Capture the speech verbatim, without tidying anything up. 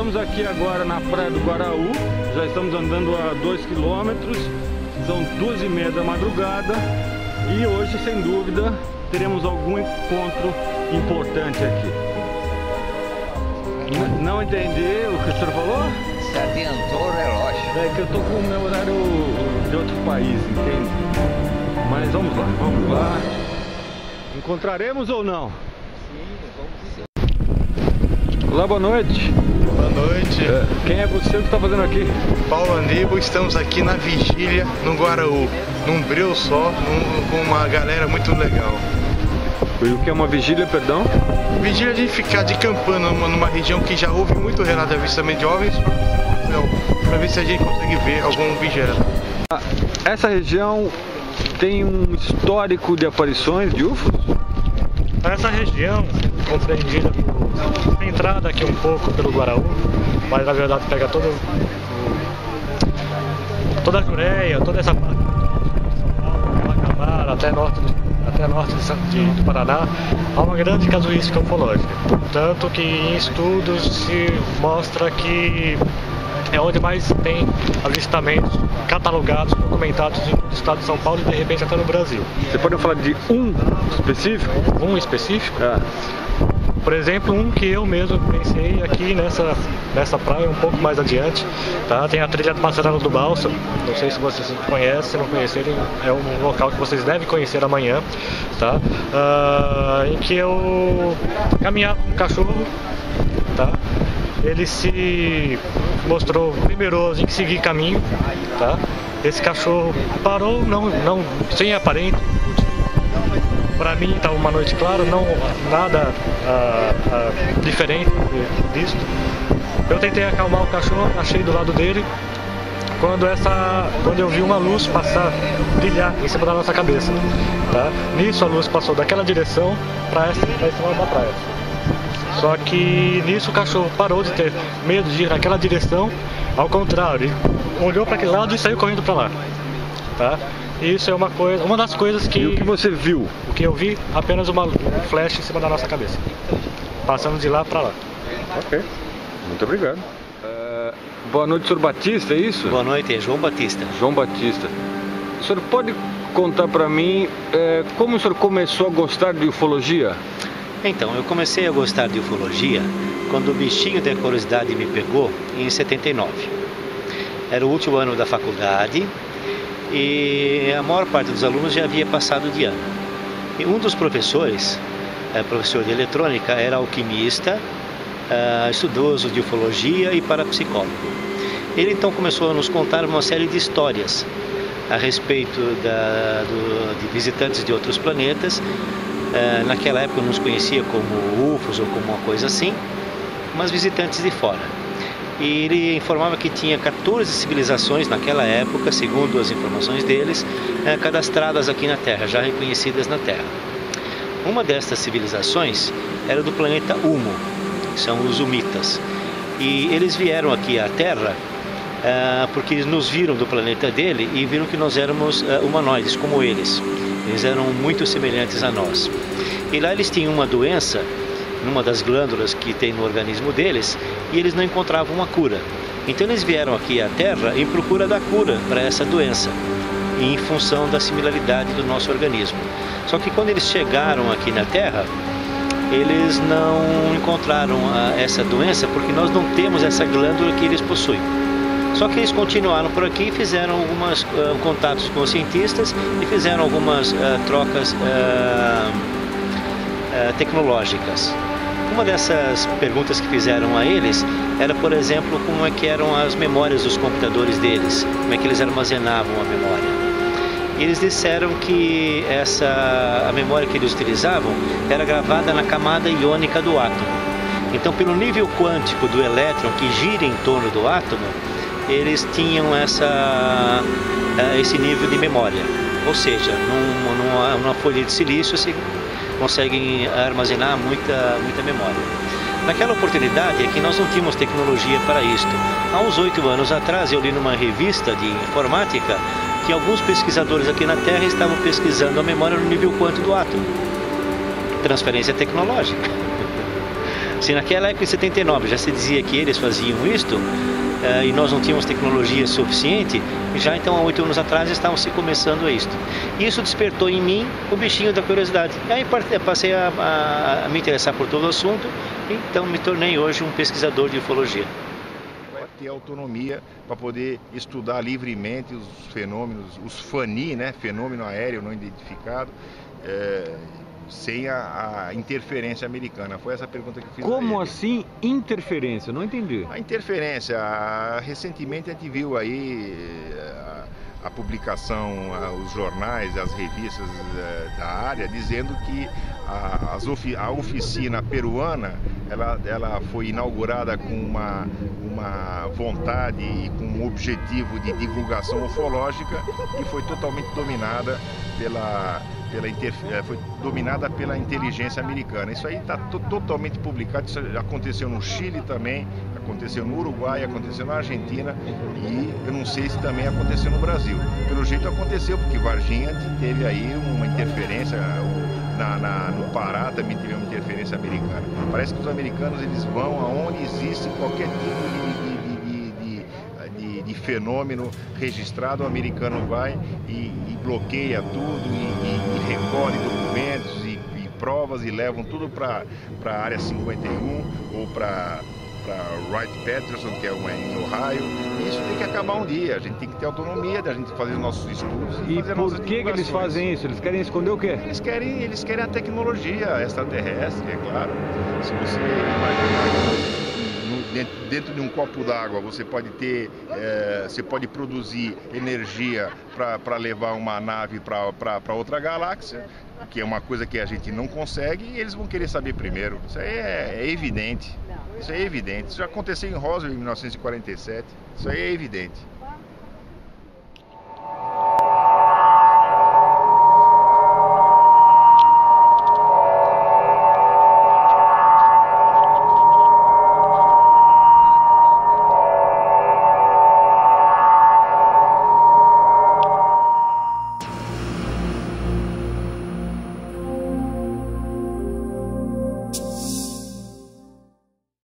estamos aqui agora na praia do Guaraú, já estamos andando a dois quilômetros, são duas e meia da madrugada e hoje, sem dúvida, teremos algum encontro importante aqui. N não entendi o que o senhor falou? Se adiantou o relógio. É que eu tô com o meu horário de outro país, entende? Mas vamos lá, vamos lá. Encontraremos ou não? Olá, boa noite. Boa noite. É, quem é você? O que está fazendo aqui? Paulo Aníbal, estamos aqui na vigília no Guaraú, num breu só, num, com uma galera muito legal. E o que é uma vigília, perdão? Vigília de ficar de campana numa, numa região que já houve muito relato de avistamento de OVNIs, para ver se a gente consegue ver algum objeto. Essa região tem um histórico de aparições de U F Os? Essa região, compreendida por entrada aqui um pouco pelo Guaraú, mas na verdade pega todo, toda a Jureia, toda essa parte de Macamara, até norte, até norte de, do Paraná, há uma grande casuística ufológica. Tanto que em estudos se mostra que é onde mais tem avistamentos catalogados, documentados no estado de São Paulo e de repente até no Brasil. Você pode falar de um específico? Um específico? É. Por exemplo, um que eu mesmo pensei aqui nessa, nessa praia, um pouco mais adiante, tá? Tem a trilha do Passarelo do Balsa, não sei se vocês conhecem, se não conhecerem, é um local que vocês devem conhecer amanhã, tá? Ah, em que eu caminhava com um cachorro, tá? Ele se mostrou temeroso em seguir caminho, tá? Esse cachorro parou, não, não, sem aparente. Para mim estava uma noite clara, não nada ah, ah, diferente disso. Eu tentei acalmar o cachorro, achei do lado dele, quando, essa, quando eu vi uma luz passar, brilhar em cima da nossa cabeça. Tá? Nisso a luz passou daquela direção para esse lado da praia. Só que nisso o cachorro parou de ter medo de ir naquela direção, ao contrário, ele olhou para aquele lado e saiu correndo para lá. Tá? Isso é uma coisa, uma das coisas que... E o que você viu? O que eu vi, apenas uma flecha em cima da nossa cabeça, passando de lá para lá. Ok, muito obrigado. Uh, boa noite, senhor Batista, é isso? Boa noite, é João Batista. João Batista. O senhor pode contar para mim é, como o senhor começou a gostar de ufologia? Então, eu comecei a gostar de ufologia quando o bichinho da curiosidade me pegou em setenta e nove. Era o último ano da faculdade e a maior parte dos alunos já havia passado de ano. E um dos professores, é, professor de eletrônica, era alquimista, é, estudioso de ufologia e parapsicólogo. Ele então começou a nos contar uma série de histórias a respeito da, do, de visitantes de outros planetas. É, naquela época não nos conhecia como U F Os ou como uma coisa assim, mas visitantes de fora. E ele informava que tinha quatorze civilizações naquela época, segundo as informações deles, é, cadastradas aqui na Terra, já reconhecidas na Terra. Uma destas civilizações era do planeta Humo, que são os Humitas. E eles vieram aqui à Terra é, porque eles nos viram do planeta dele e viram que nós éramos é, humanoides, como eles. Eles eram muito semelhantes a nós. E lá eles tinham uma doença, numa das glândulas que tem no organismo deles, e eles não encontravam uma cura. Então eles vieram aqui à Terra em procura da cura para essa doença, em função da similaridade do nosso organismo. Só que quando eles chegaram aqui na Terra, eles não encontraram a, essa doença porque nós não temos essa glândula que eles possuem. Só que eles continuaram por aqui e fizeram alguns uh, contatos com os cientistas e fizeram algumas uh, trocas uh, uh, tecnológicas. Uma dessas perguntas que fizeram a eles era, por exemplo, como é que eram as memórias dos computadores deles, como é que eles armazenavam a memória. E eles disseram que essa, a memória que eles utilizavam era gravada na camada iônica do átomo. Então, pelo nível quântico do elétron que gira em torno do átomo, eles tinham essa, esse nível de memória. Ou seja, num, numa, numa folha de silício se conseguem armazenar muita, muita memória. Naquela oportunidade é que nós não tínhamos tecnologia para isto. Há uns oito anos atrás eu li numa revista de informática que alguns pesquisadores aqui na Terra estavam pesquisando a memória no nível quântico do átomo. Transferência tecnológica. Se naquela época, em setenta e nove, já se dizia que eles faziam isto, uh, e nós não tínhamos tecnologia suficiente, já então há oito anos atrás estavam se começando a isto. Isso despertou em mim o bichinho da curiosidade. Aí passei a, a, a me interessar por todo o assunto, então me tornei hoje um pesquisador de ufologia. Ter autonomia para poder estudar livremente os fenômenos, os F A N I, né, fenômeno aéreo não identificado, é, sem a, a interferência americana. Foi essa pergunta que eu fiz. Como assim interferência? Não entendi. A interferência, a, recentemente a gente viu aí a, a publicação, a, os jornais, as revistas a, da área dizendo que a, as ofi, a oficina peruana ela, ela foi inaugurada com uma, uma vontade e com um objetivo de divulgação ufológica e foi totalmente dominada pela, pela foi dominada pela inteligência americana. Isso aí está totalmente publicado, isso aconteceu no Chile também, aconteceu no Uruguai, aconteceu na Argentina e eu não sei se também aconteceu no Brasil. Pelo jeito aconteceu, porque Varginha teve aí uma interferência, na, na, no Pará também teve uma interferência americana. Parece que os americanos eles vão aonde existe qualquer tipo de, de, de, de, de fenômeno registrado, o americano vai e, e bloqueia tudo e, e, e recolhe documentos e, e provas e levam tudo para a área cinquenta e um ou para para Wright-Patterson, que é uma em Ohio. E isso tem que acabar um dia. A gente tem que ter autonomia da gente fazer os nossos estudos e, e fazer por nossas que que eles fazem isso? Eles querem esconder o quê? Eles querem, eles querem a tecnologia extraterrestre, é claro. Se você imaginar Dentro, dentro de um copo d'água você pode ter, é, você pode produzir energia para levar uma nave para outra galáxia, que é uma coisa que a gente não consegue e eles vão querer saber primeiro. Isso aí é, é evidente. Isso é evidente. Isso já aconteceu em Roswell em mil novecentos e quarenta e sete. Isso aí é evidente.